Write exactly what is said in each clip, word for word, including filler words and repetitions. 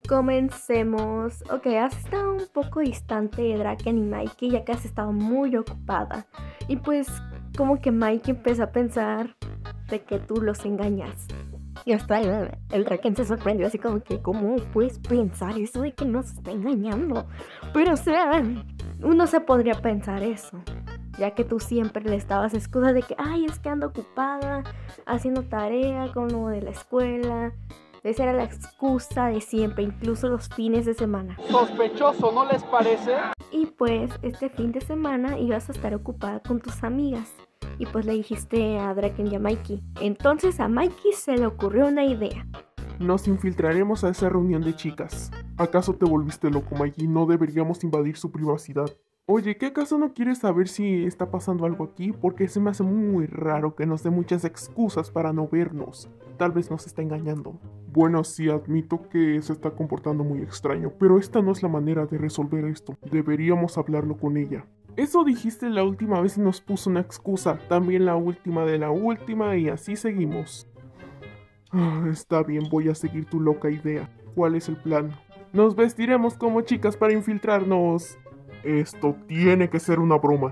Comencemos. Ok, has estado un poco distante de Draken y Mikey ya que has estado muy ocupada. Y pues como que Mikey empezó a pensar de que tú los engañas. Y hasta el, el Draken se sorprendió así como que ¿cómo puedes pensar eso de que nos está engañando? Pero o sea, uno se podría pensar eso, ya que tú siempre le estabas excusas de que ay, es que ando ocupada haciendo tarea con lo de la escuela. Esa era la excusa de siempre, incluso los fines de semana. Sospechoso, ¿no les parece? Y pues este fin de semana ibas a estar ocupada con tus amigas. Y pues le dijiste a Draken y a Mikey. Entonces a Mikey se le ocurrió una idea. Nos infiltraremos a esa reunión de chicas. ¿Acaso te volviste loco, Mikey? No deberíamos invadir su privacidad. Oye, ¿qué acaso no quieres saber si está pasando algo aquí? Porque se me hace muy raro que nos dé muchas excusas para no vernos. Tal vez nos está engañando. Bueno, sí, admito que se está comportando muy extraño, pero esta no es la manera de resolver esto. Deberíamos hablarlo con ella. Eso dijiste la última vez y nos puso una excusa. También la última de la última y así seguimos. Ah, está bien, voy a seguir tu loca idea. ¿Cuál es el plan? Nos vestiremos como chicas para infiltrarnos. Esto tiene que ser una broma.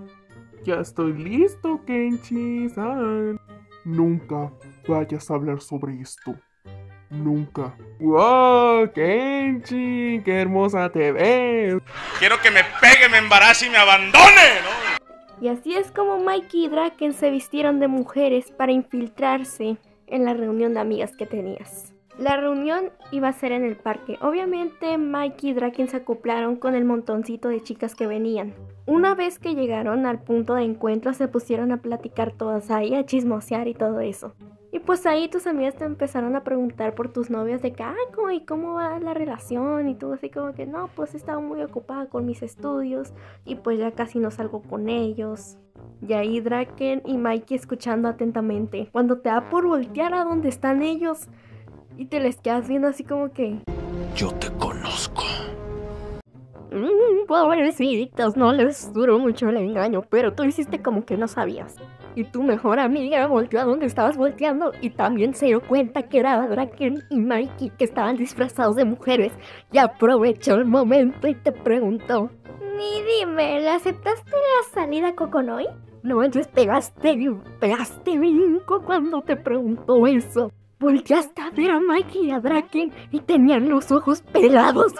Ya estoy listo, Kenchi-san. Nunca vayas a hablar sobre esto. Nunca. ¡Wow, Kenchi! ¡Qué hermosa te ves! Quiero que me pegue, me embarace y me abandone, ¿no? Y así es como Mikey y Draken se vistieron de mujeres para infiltrarse en la reunión de amigas que tenías. La reunión iba a ser en el parque. Obviamente Mikey y Draken se acoplaron con el montoncito de chicas que venían. Una vez que llegaron al punto de encuentro se pusieron a platicar todas ahí, a chismosear y todo eso. Y pues ahí tus amigas te empezaron a preguntar por tus novios de que, ay, ¿cómo, y cómo va la relación? Y tú así como que, no, pues he estado muy ocupada con mis estudios y pues ya casi no salgo con ellos. Y ahí Draken y Mikey escuchando atentamente. Cuando te da por voltear a donde están ellos y te les quedas viendo así como que... Yo te conozco. Mmm, pobrecitos, no les duró mucho el engaño, pero tú hiciste como que no sabías. Y tu mejor amiga volteó a donde estabas volteando y también se dio cuenta que era Draken y Mikey que estaban disfrazados de mujeres y aprovechó el momento y te preguntó: ni dime, ¿le aceptaste la salida Kokonoi? No, entonces pegaste, pegaste brinco cuando te preguntó eso. Volteaste a ver a Mikey y a Draken y tenían los ojos pelados.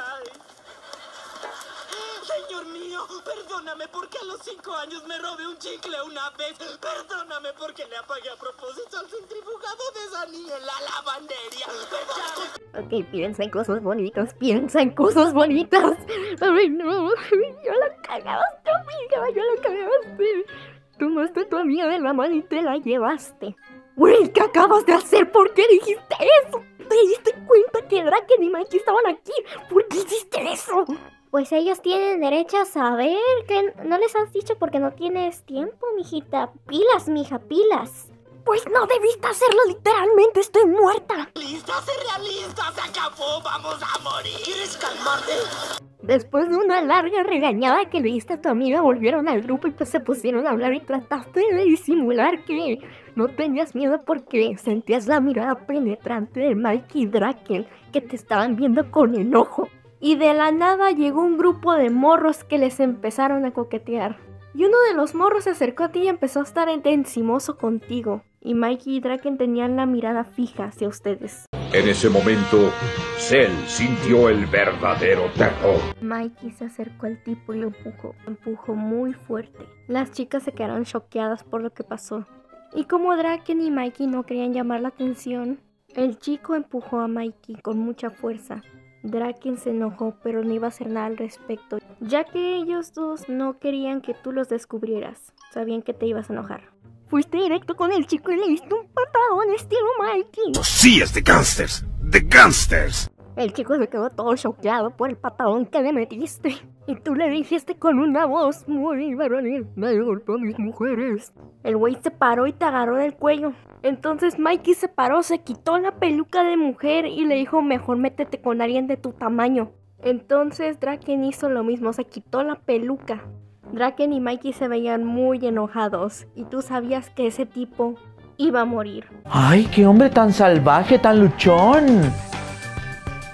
Señor mío, perdóname porque a los cinco años me robé un chicle una vez. Perdóname porque le apagué a propósito al centrifugado de esa niña en la lavandería. Perdóname. Ok, piensa en cosas bonitas, piensa en cosas bonitas. Ay, no, yo la cagaste, amiga, yo la cagaste. Tomaste a tu amiga de la mano y te la llevaste. Güey, ¿qué acabas de hacer? ¿Por qué dijiste eso? ¿Te diste cuenta que Draken y Mikey estaban aquí? ¿Por qué hiciste eso? Pues ellos tienen derecho a saber, que no les has dicho porque no tienes tiempo, mijita. Pilas, mija, pilas. Pues no debiste hacerlo, literalmente estoy muerta. Realista, sé realista, se acabó, vamos a morir. ¿Quieres calmarte? Después de una larga regañada que le diste a tu amiga, volvieron al grupo y pues se pusieron a hablar y trataste de disimular que no tenías miedo porque sentías la mirada penetrante de Mikey y Draken que te estaban viendo con enojo. Y de la nada llegó un grupo de morros que les empezaron a coquetear. Y uno de los morros se acercó a ti y empezó a estar encimoso contigo. Y Mikey y Draken tenían la mirada fija hacia ustedes. En ese momento, Cell sintió el verdadero terror. Mikey se acercó al tipo y lo empujó. Lo empujó muy fuerte. Las chicas se quedaron choqueadas por lo que pasó. Y como Draken y Mikey no querían llamar la atención, el chico empujó a Mikey con mucha fuerza. Draken se enojó, pero no iba a hacer nada al respecto, ya que ellos dos no querían que tú los descubrieras. Sabían que te ibas a enojar. Fuiste directo con el chico y le diste un patadón estilo Mikey. Sí, es de gangsters, de gangsters. El chico se quedó todo choqueado por el patadón que le metiste. Y tú le dijiste con una voz muy varonil: me golpeó a mis mujeres. El güey se paró y te agarró del cuello. Entonces Mikey se paró, se quitó la peluca de mujer y le dijo: mejor métete con alguien de tu tamaño. Entonces Draken hizo lo mismo, se quitó la peluca. Draken y Mikey se veían muy enojados y tú sabías que ese tipo iba a morir. ¡Ay, qué hombre tan salvaje, tan luchón!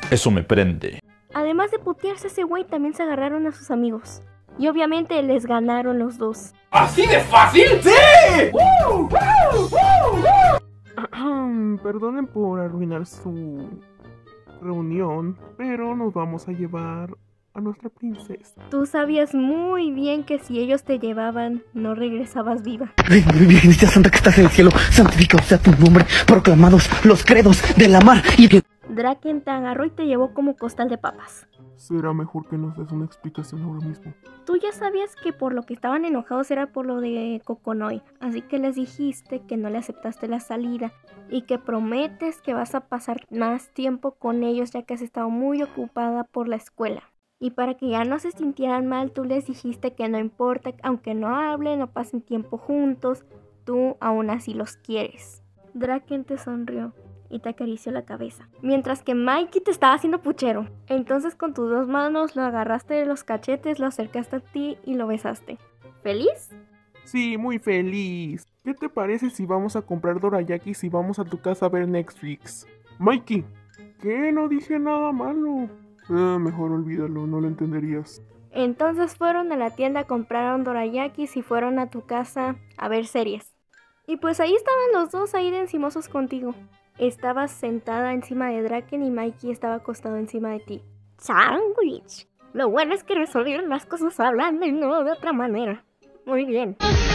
Eso me prende. Además de putearse ese güey, también se agarraron a sus amigos. Y obviamente les ganaron los dos. ¿Así de fácil? ¡Sí! ¡Woo! ¡Woo! ¡Woo! Perdonen por arruinar su reunión, pero nos vamos a llevar a nuestra princesa. Tú sabías muy bien que si ellos te llevaban, no regresabas viva. Virgencita Santa que estás en el cielo, santificado sea tu nombre, proclamados los credos de la mar y de... Draken te agarró y te llevó como costal de papas. Será mejor que nos des una explicación ahora mismo. Tú ya sabías que por lo que estaban enojados era por lo de Coconoi, así que les dijiste que no le aceptaste la salida y que prometes que vas a pasar más tiempo con ellos ya que has estado muy ocupada por la escuela. Y para que ya no se sintieran mal, tú les dijiste que no importa, aunque no hablen o pasen tiempo juntos, tú aún así los quieres. Draken te sonrió y te acarició la cabeza, mientras que Mikey te estaba haciendo puchero. Entonces con tus dos manos lo agarraste de los cachetes, lo acercaste a ti y lo besaste. ¿Feliz? Sí, muy feliz. ¿Qué te parece si vamos a comprar dorayakis y vamos a tu casa a ver Netflix? Mikey, ¿qué? No dije nada malo. Ah, mejor olvídalo, no lo entenderías. Entonces fueron a la tienda, compraron dorayakis y fueron a tu casa a ver series. Y pues ahí estaban los dos ahí de encimosos contigo. Estabas sentada encima de Draken y Mikey estaba acostado encima de ti. ¡Sándwich! Lo bueno es que resolvieron las cosas hablando y no de otra manera. Muy bien.